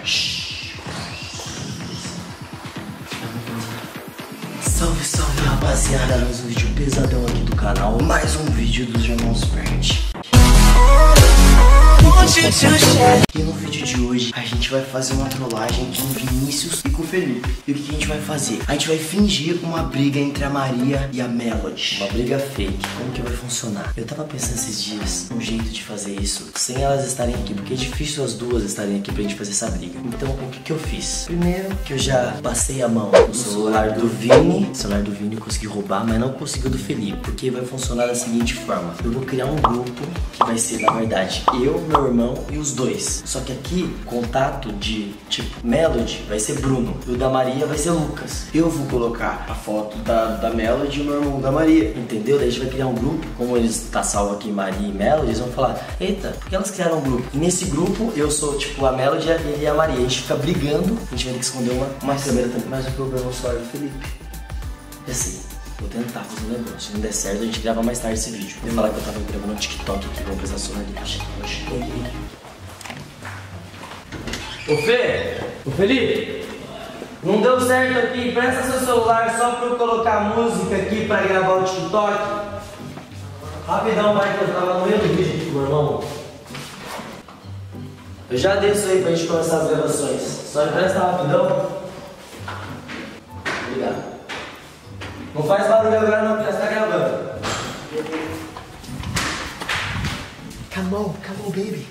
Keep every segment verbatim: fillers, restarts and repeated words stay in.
Salve, salve, rapaziada, mais um vídeo pesadão aqui do canal, mais um vídeo dos Irmãos Verde. E no vídeo de hoje a gente vai fazer uma trollagem com o Vinícius e com o Felipe. E o que, que a gente vai fazer? A gente vai fingir uma briga entre a Maria e a Melody. Uma briga fake. Como que vai funcionar? Eu tava pensando esses dias um jeito de fazer isso sem elas estarem aqui, porque é difícil as duas estarem aqui pra gente fazer essa briga. Então o que que eu fiz? Primeiro que eu já passei a mão no celular do Vini. O celular do Vini eu consegui roubar, mas não consegui o do Felipe. Porque vai funcionar da seguinte forma: eu vou criar um grupo que vai ser, na verdade, eu, meu irmão e os dois. Só que aqui, contato de tipo Melody vai ser Bruno e o da Maria vai ser Lucas. Eu vou colocar a foto da, da Melody e o meu irmão da Maria, entendeu? Daí a gente vai criar um grupo. Como eles tá salvo aqui Maria e Melody, eles vão falar: eita, por que elas criaram um grupo? E nesse grupo eu sou tipo a Melody e ele e a Maria. A gente fica brigando, a gente vai ter que esconder uma, uma câmera também. Mas o problema só é o Felipe. E assim, vou tentar fazer um negócio. Se não der certo, a gente grava mais tarde esse vídeo. Vou falar que eu tava gravando no TikTok aqui, vou precisar sonoridade. Ô Fê, ô Felipe, não deu certo aqui, presta seu celular só pra eu colocar música aqui pra gravar o TikTok. Rapidão, vai, que eu tava no meio do vídeo aqui, meu irmão. Eu já desço aí pra gente começar as gravações. Só empresta rapidão. Obrigado. Não faz barulho agora não, porque já está gravando. Come on, come on, baby.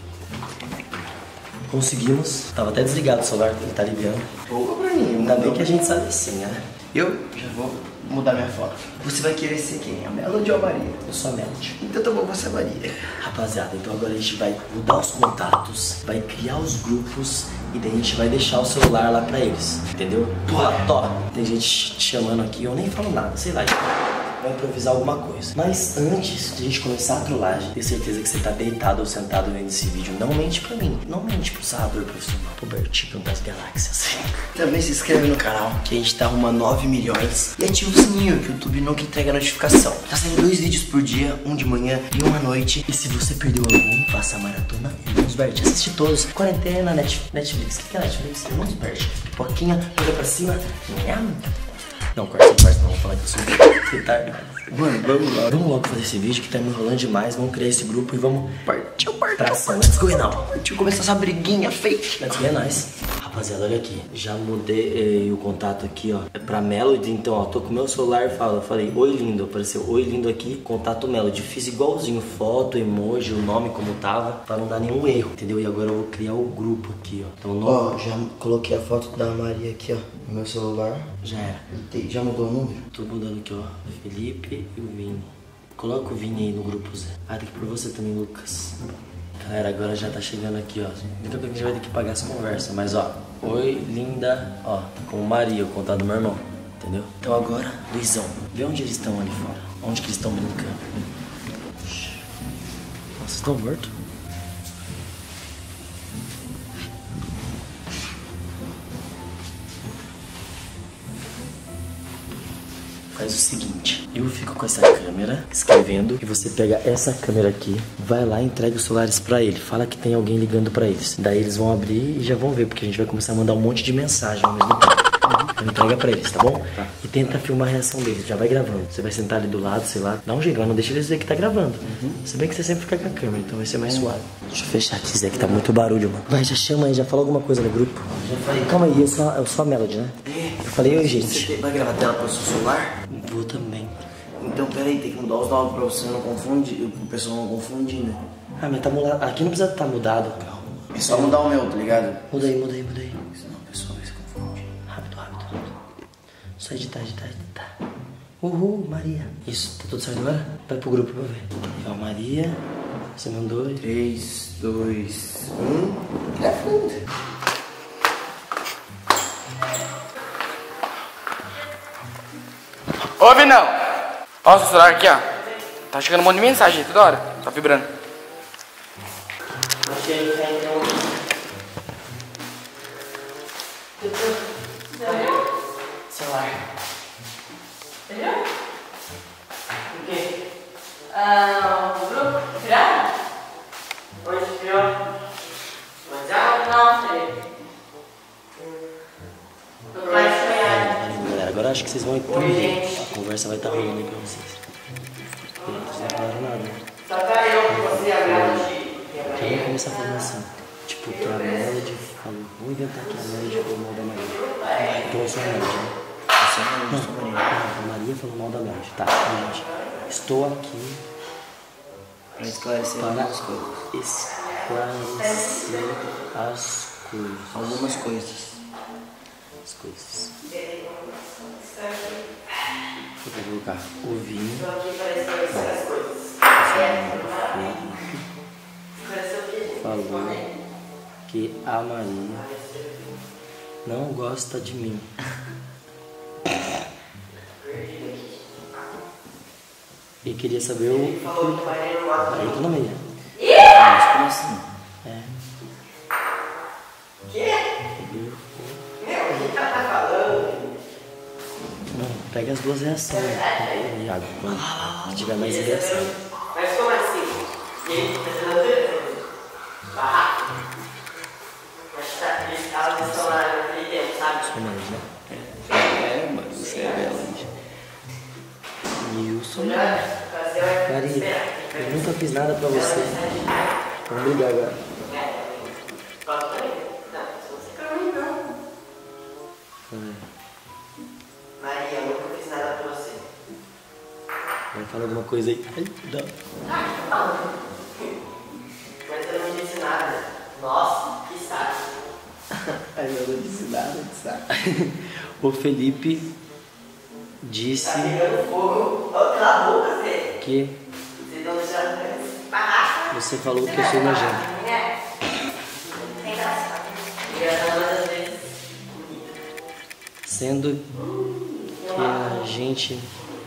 Conseguimos. Tava até desligado o celular, ele tá ligando. Ô, pra mim, ainda bem que a gente sabe assim, né? Eu já vou mudar minha foto. Você vai querer ser quem? A Melody ou a Maria? Eu sou a Melody. Então tá bom, você é a Maria. Rapaziada, então agora a gente vai mudar os contatos, vai criar os grupos e daí a gente vai deixar o celular lá pra eles, entendeu? Pô, tó, tem gente te chamando aqui, eu nem falo nada, sei lá. Vai improvisar alguma coisa. Mas antes de a gente começar a trollagem, tenho certeza que você tá deitado ou sentado vendo esse vídeo. Não mente pra mim, não mente pro sarrador profissional, pro Berticão das galáxias. Também se inscreve no canal, que a gente tá arrumando nove milhões. E ativa o sininho, que o YouTube nunca entrega notificação. Tá saindo dois vídeos por dia, um de manhã e um à noite. E se você perdeu algum, faça a maratona Irmãos Bert. Assiste todos. Quarentena, Netflix. O que é Netflix? Irmãos Bert. Pipoquinha, olha pra cima. Nham. Não, corta essa parte não, vou falar que eu sou retardado. Mano, vamos lá. Vamos logo fazer esse vídeo que tá me enrolando demais. Vamos criar esse grupo e vamos partir, partir. Tração. Let's go, não. Deixa eu começar essa briguinha fake. Let's go, é nice. Rapaziada, olha aqui. Já mudei eh, o contato aqui, ó. É pra Melody, então, ó. Tô com o meu celular e falo. Falei, oi lindo. Apareceu oi lindo aqui. Contato Melody. Fiz igualzinho. Foto, emoji, o nome como tava. Pra não dar nenhum erro, entendeu? E agora eu vou criar o grupo aqui, ó. Então, no... Ó, já coloquei a foto da Maria aqui, ó. No meu celular. Já era. Já mudou o número? Tô mudando aqui, ó. Felipe e o Vini. Coloca o Vini aí no grupo, Zé. Ah, tem que por você também, Lucas. Galera, agora já tá chegando aqui, ó. Daqui a pouco a gente vai ter que pagar essa conversa. Mas, ó. Oi, linda. Ó, com Maria, o contato do meu irmão. Entendeu? Então agora, Luizão. Vê onde eles estão ali fora. Onde que eles estão brincando. Nossa, vocês estão mortos? Faz o seguinte, eu fico com essa câmera escrevendo e você pega essa câmera aqui, vai lá e entrega os celulares pra ele. Fala que tem alguém ligando pra eles. Daí eles vão abrir e já vão ver, porque a gente vai começar a mandar um monte de mensagem ao mesmo tempo. Então entrega pra eles, tá bom? Tá. E tenta filmar a reação deles, já vai gravando. Você vai sentar ali do lado, sei lá, dá um jeito, mas não deixa eles ver que tá gravando. Uhum. Se bem que você sempre fica com a câmera, então vai ser mais suave. Deixa eu fechar aqui, Zé, que tá muito barulho, mano. Vai, já chama aí, já fala alguma coisa no grupo. Já falei. Calma aí, eu sou, eu sou a Melody, né? É. Eu falei, oi, gente. Você vai gravar a tela pro seu celular? Vou também. Então, peraí, tem que mudar os nomes pra você não confundir, o pessoal não confundir, né? Ah, mas tá mudado. Aqui não precisa estar mudado. Calma. É só mudar o meu, tá ligado? Muda aí, muda aí, muda aí. Senão o pessoal vai se confundir. Rápido, rápido, rápido. Só editar, editar, editar. Uhul, Maria. Isso, tá tudo certo agora? Vai pro grupo pra eu ver. Ó, Maria. Você mandou. três, dois, um. Gravando. Ô, Vinão! Ó, o seu celular aqui, ó. Tá chegando um monte de mensagem toda hora. Tá vibrando. Achei que tem um... Celular. Entendeu? O quê? Ah, o grupo? Tirar? Onde tirou? WhatsApp? Não, sei. agora acho que vocês vão entender. A conversa vai estar rolando aí pra vocês. Eles não falaram nada. Só tá eu que você abre. Já vamos começar falando assim. Tipo, que a Melody falou. Vou inventar que a Melody falou mal da Maria. Então eu sou a Melody, né? Você não, eu sou Maria. A Maria falou mal da Melody. Tá, então, gente. Estou aqui Pra esclarecer para algumas coisas. esclarecer as coisas. Algumas coisas. As coisas. Eu vou colocar o vinho. Falou que a Maria não gosta de mim. E queria saber o. Aí tô no meio. Mas como assim? É. Não, pega as duas reações. Iago, quando tiver mais reação. Mas como assim? E aí, pensando no barraco? Mas tá, eles estavam estourando naquele tempo, sabe? Sou mais, né? É, mas você é bela. Nilson. Maria, eu nunca fiz nada pra você. Vamos brigar agora. Maria, eu nunca fiz nada pra você. Vai falar alguma coisa aí. Ai, não. Mas eu não disse nada. Nossa, que saco. Aí eu não disse nada, que sabe? O Felipe disse Tá pegando fogo. Ô, cala a boca, você. que Vocês estão deixando barraco. você falou que eu sou nojento. Sem graça. Engraçado às vezes. Sendo que a gente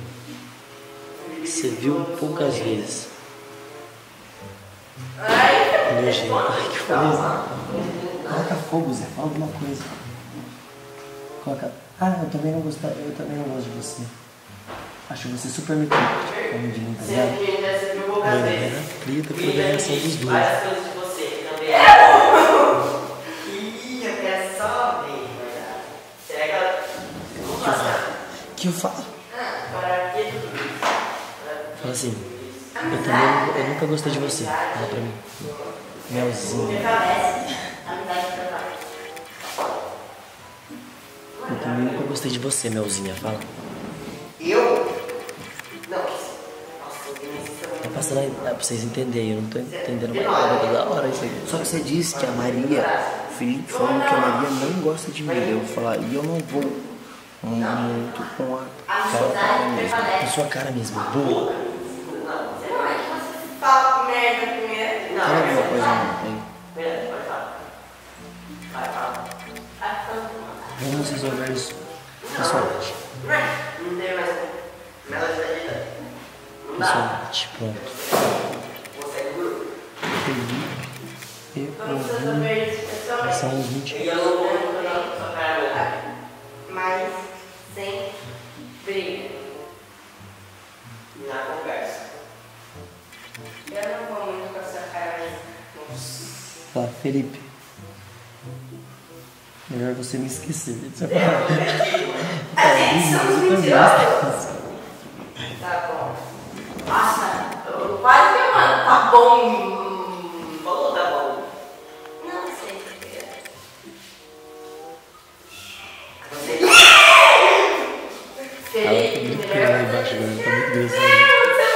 se viu poucas vezes. Nojento. Ai, que coisa. Coloca fogo, Zé. Fala alguma coisa. Coloca. Ah, eu também não gosto, eu também não gosto de você. Acho você super metido. Como de mim, tá ligado? Sempre que a gente já se viu poucas Mano, vezes. era treta por reação dos dois. Várias coisas de você também. Ih, eu quero só ver, verdade. Será que ela. Como assim? Que eu falo? Ah, para que tudo isso? Fala assim. Eu também eu nunca gostei de você. Fala pra mim. Melzinha. Eu também nunca gostei de você, Melzinha. Fala. Eu? Não, nossa, Vinícius, eu Tá passando aí pra vocês entenderem. Eu não tô entendendo mais nada. É da hora isso aí. Só que você disse que a Maria, o Felipe falando que a Maria não gosta de mim. Eu vou falar, e eu não vou muito com a cara dela mesmo. Na sua cara mesmo. Boa. Você não é que você fala merda primeiro? Não, Fala alguma coisa aí. Verdade, pode falar. Vai, fala. Vai, fala. Vamos resolver isso pessoalmente. Não tem mais. Melody da vida. Não dá. Pessoalmente. Pronto. Você é duro. Felipe e Vamos o resolver isso pessoalmente. são uns vinte. E eu não vou mudar sua cara, mas sem briga. Na conversa. Eu não vou muito com a sua cara, mas. Fala, Felipe. Melhor você me esquecer. Você É, gente, somos mentirosos. Tá bom. Nossa, eu quase que, mano, tá bom. Falou, tá bom. Não sei o que é. Você. Ela tá muito pior lá embaixo, né? Tá muito doce.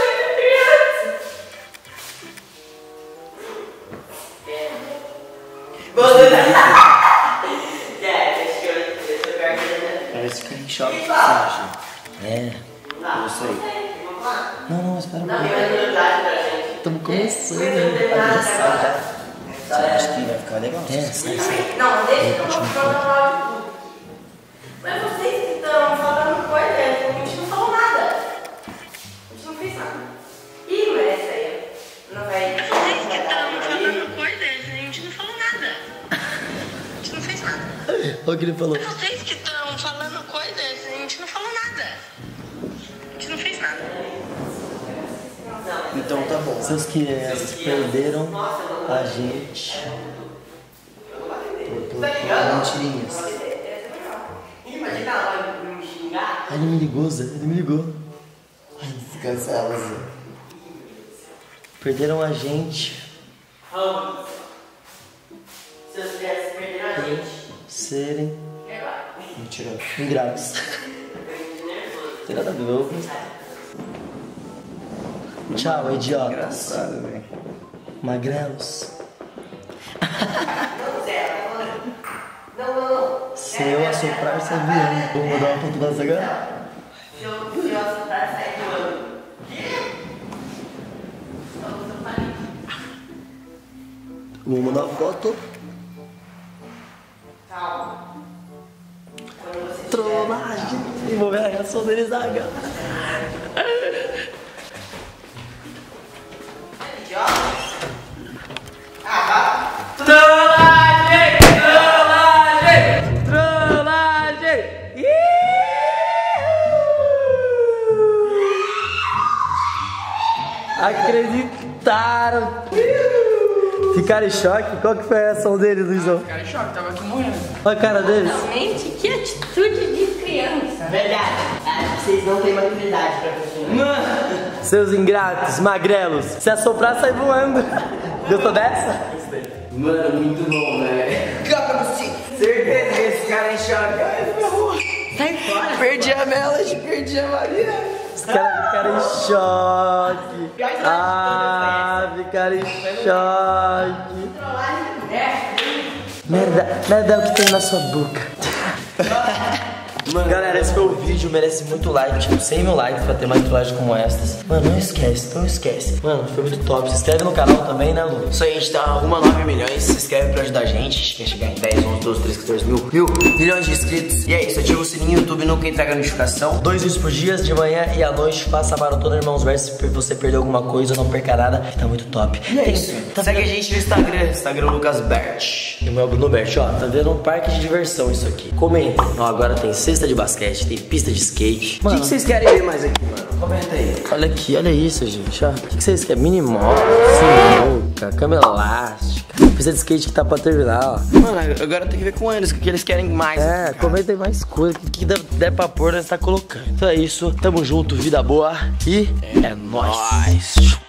Parece que em choque, o que você acha? É. Eu sei. Não, não, espera um Não, pouco. é verdade pra gente. Estamos começando, né? Tá engraçado já. Você acha que vai ficar legal? É, sai, sai. Não, deixa eu falar de tudo. Mas vocês que estão falando coisa, a gente não falou nada. A gente não fez nada. Ih, mas essa aí não vai. Vocês que estão falando coisa, a gente não falou nada. A gente não fez nada. Olha o que ele falou. Vocês que estão falando coisas, a gente não falou nada. A gente não fez nada. Então tá bom. Seus crianças perderam a gente por, por, por mentirinhas. Imagina ela me xingar. Ai, ele me ligou, Zé. Ele me ligou. Ai, descansava, Zé. Perderam a gente. Ramos. Seus pés perderam a gente. Serem. Mentira. Ingratos. Tem nada a ver, eu... Tchau, idiotas. Engraçado, velho. Magrelos. Não, Zé. Não, não, não. Se eu assoprar, sai voando. Vou mandar uma foto da Zaga. Se eu, se eu assoprar, sai voando. Vou mandar uma foto. Calma. Quando você Trollagem. E vou ver a reação deles, Zaga. Trollagem! Trollagem! Trollagem! Acreditaram. Ficaram em choque? Qual que foi a reação deles, Luizão? Cara, em choque, tava aqui morrendo. Olha a cara deles. Realmente, que atitude de criança. Verdade. Acho que vocês não têm maturidade pra funcionar. Seus ingratos, magrelos. Se assoprar, sai voando. Gostou dessa? Mano, muito bom, velho. Capa no cinto. Certeza que esse cara é em choque. Ai, ferrou. Sai fora. Perdi a Melody, perdi a Maria. Os caras ficaram em choque. Ah, ficaram em choque. Merda, merda é o que tem na sua boca. Mano, galera, esse foi o vídeo, merece muito like, tipo cem mil likes pra ter mais trollagens como estas. Mano, não esquece, não esquece. Mano, foi muito top. Se inscreve no canal também, né, Lu? Isso aí, a gente tá rumo a nove milhões. Se inscreve pra ajudar a gente. A gente quer chegar em dez, onze, doze, treze, quatorze mil, mil milhões de inscritos. E é isso, ativa o sininho, o YouTube nunca entrega notificação. Dois vídeos por dia, de manhã e à noite. Faça a maratona, Irmãos Verso. Se você perdeu alguma coisa, não perca nada, que tá muito top. E é isso. Tá Segue a gente no Instagram, Instagram Lucas Bert. E o meu Bruno Bert, ó, tá vendo um parque de diversão isso aqui. Comenta. Ó, agora tem cesta de basquete, tem pista de skate. O que, que vocês querem ver mais aqui, mano? Comenta aí. Olha aqui, olha isso, gente, ó. O que, que vocês querem? Minimol, sinuca, cama elástica. Pista de skate que tá pra terminar, ó. Mano, agora tem que ver com eles, o que eles querem mais. É, aqui, comenta aí mais coisa. O que, que der, der pra pôr, nós tá colocando. Então é isso, tamo junto, vida boa e é nóis.